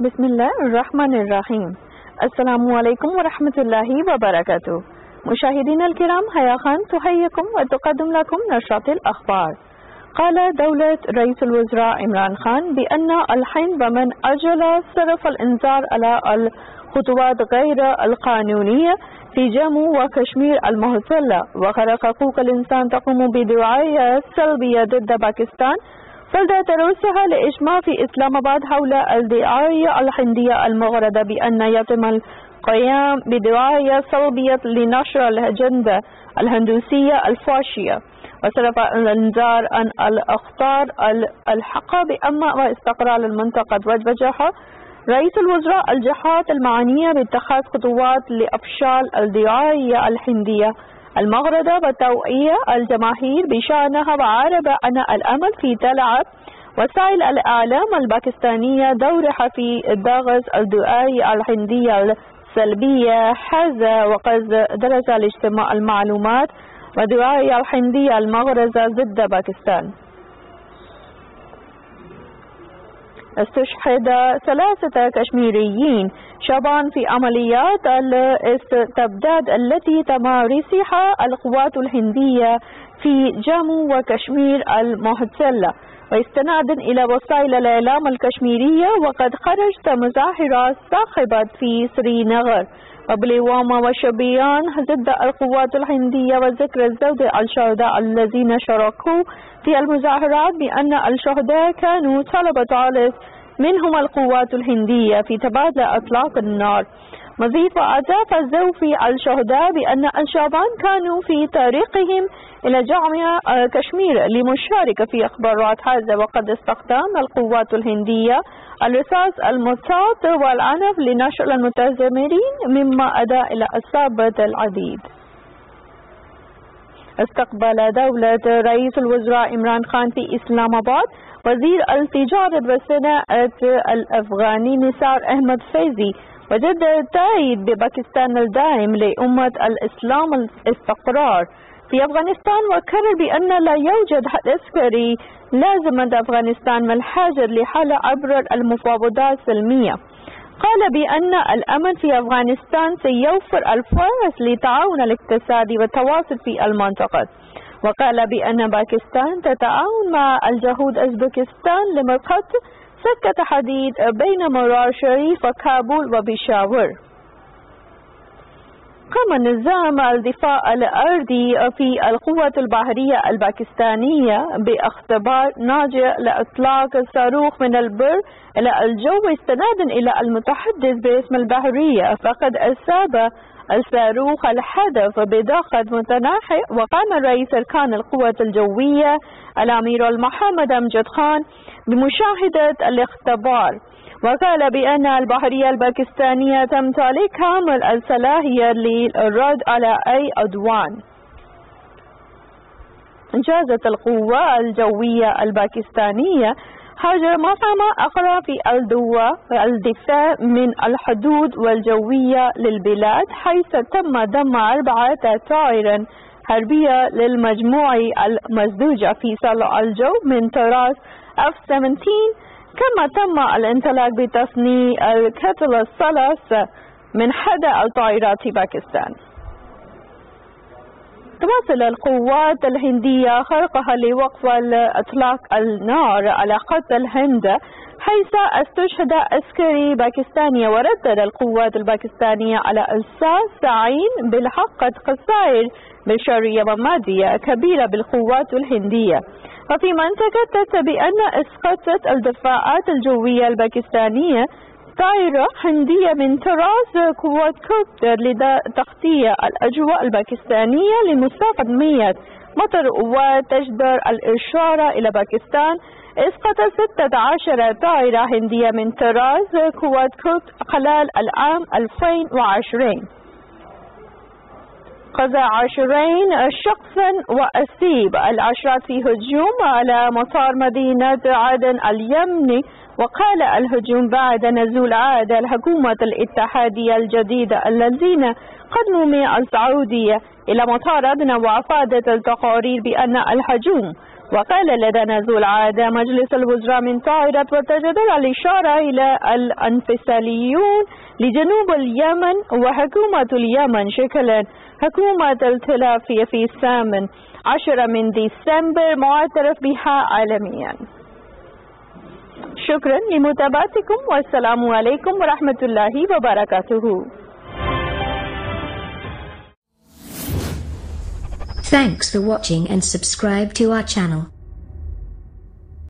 بسم الله الرحمن الرحيم. السلام عليكم ورحمة الله وبركاته. مشاهدينا الكرام، هيا خان تحييكم وتقدم لكم نشرة الأخبار. قال دولة رئيس الوزراء عمران خان بأن الحين ومن أجل صرف الإنذار على الخطوات غير القانونية في جمو وكشمير المحتلة وخرق حقوق الإنسان تقوم بدعاية سلبية ضد باكستان، فلذا ترسها لإجماع في إسلام آباد حول الدعاية الهندية المغردة بأن يتم القيام بدعاية سلبية لنشر الأجندة الهندوسية الفاشية وصرف الإنذار عن الأخطار الحقة بأمن واستقرار المنطقة. وجه رئيس الوزراء الجهات المعنية باتخاذ خطوات لإفشال الدعاية الهندية المغردة وتوعية الجماهير بشأنها، وعرب أن الأمل في تلعب وسائل الإعلام الباكستانية دورها في ضغط الدعاية الهندية السلبية هذا، وقد درس الاجتماع المعلومات والدعاية الهندية المغرضة ضد باكستان. استشهد 3 كشميريين شبان في عمليات الاستبداد التي تمارسها القوات الهندية في جمو وكشمير المحتلة واستنادا إلى وسائل الإعلام الكشميرية. وقد خرجت مظاهرات صاخبة في سرينغر وبليواما وشبيان ضد القوات الهندية، وذكر الزوجة الشهداء الذين شاركوا في المظاهرات بأن الشهداء كانوا طلبة عالس منهم القوات الهندية في تبادل إطلاق النار. مزيد وأضاف الزوفي الشهداء بأن الشبان كانوا في طريقهم إلى جامعة كشمير لمشاركة في إخبارات هذا، وقد استخدم القوات الهندية الرصاص المطاط والعنف لنشر المتظاهرين مما أدى إلى إصابة العديد. استقبل دولة رئيس الوزراء عمران خان في إسلام آباد وزير التجارة والصناعة الأفغاني نثار أحمد فيزي، وجدد التأييد بباكستان الداعم لأمة الإسلام الاستقرار في أفغانستان، وكرر بأن لا يوجد حد عسكري لازم أفغانستان والحاجة لحل عبر المفاوضات السلمية. قال بأن الأمن في أفغانستان سيوفر الفرص للتعاون الاقتصادي والتواصل في المنطقة. وقال بأن باكستان تتعاون مع الجهود أوزبكستان لمرقة سكة حديد بين مرار شريف وكابول وبيشاور. قام نظام الدفاع الأرضي في القوات البحرية الباكستانية باختبار ناجح لإطلاق صاروخ من البر إلى الجو استنادا إلى المتحدث باسم البحرية، فقد أصاب الصاروخ الهدف بضغط متناحي. وقام رئيس أركان القوات الجوية الأمير محمد أمجد خان بمشاهدة الاختبار، وقال بأن البحرية الباكستانية تمتلك كامل الصلاحية للرد على أي عدوان. جازت القوة الجوية الباكستانية هاجر مفعمة أخرى في الدفاع من الحدود والجوية للبلاد، حيث تم دم 4 طائرة حربية للمجموعة المزدوجة في صالح الجو من طراز F-17، كما تم الانطلاق بتصنيع الكتل الثلاث من إحدى الطائرات في باكستان. تواصل القوات الهندية خرقها لوقف إطلاق النار على خط الهند، حيث استشهد عسكري باكستاني، وردد القوات الباكستانية على إرسال ساعين بالحق خسائر بشرية ومادية كبيرة بالقوات الهندية. وفي منطقة بأن اسقطت الدفاعات الجوية الباكستانية طائرة هندية من طراز قوات كوبتر لتغطية الأجواء الباكستانية لمسافة 100 متر وتجدر الإشارة إلى باكستان. اسقطت 16 طائرة هندية من طراز قوات كوبتر خلال العام 2020. قضى 20 شخصا وأصيب العشرات في هجوم على مطار مدينة عدن اليمني. وقال الهجوم بعد نزول عاد الحكومة الاتحادية الجديدة الذين قدموا من السعودية إلى مطار عدن، وأفادت التقارير بأن الهجوم وقال لدى نزول عاد مجلس الوزراء من طائرة وتجدر الإشارة إلى الانفصاليون لجنوب اليمن وحكومة اليمن شكلا حكومة الائتلاف في 18 من ديسمبر معترف بها عالميا. شكرا لمتابعتكم والسلام عليكم ورحمة الله وبركاته. Thanks for watching and subscribe to our channel.